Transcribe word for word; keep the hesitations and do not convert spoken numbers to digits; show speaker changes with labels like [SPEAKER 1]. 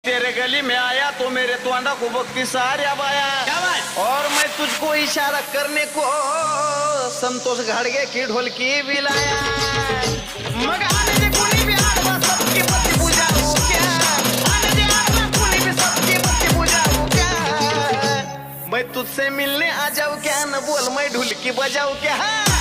[SPEAKER 1] तेरे गली में आया तो मेरे तोंडा को बकती सारिया बाया, और मैं तुझको इशारा करने को संतोष घाड़गे की ढोलकी भी लाया। मग आने दे कोणी भी आडवा सबकी पत्ती बुझाऊ क्या, आने दे आडवा कोणी भी सबकी पत्ती बुझाऊ क्या, मैं तुझसे मिलने आ जाऊं क्या, न बोल मैं ढोलकी बजाऊं क्या।